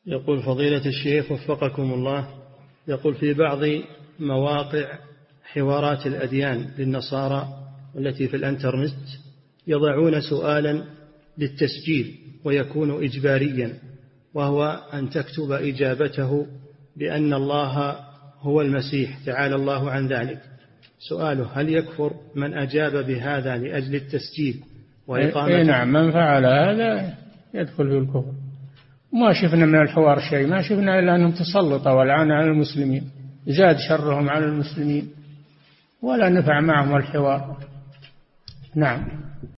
يقول فضيلة الشيخ وفقكم الله، يقول في بعض مواقع حوارات الأديان للنصارى التي في الانترنت يضعون سؤالا للتسجيل ويكون إجباريا، وهو أن تكتب إجابته بأن الله هو المسيح تعالى الله عن ذلك. سؤاله: هل يكفر من أجاب بهذا لأجل التسجيل وإقامة؟ نعم، من فعل هذا يدخل في الكفر. ما شفنا من الحوار شيء، ما شفنا إلا أنهم تسلطوا والعانوا على المسلمين، زاد شرهم على المسلمين، ولا نفع معهم الحوار. نعم.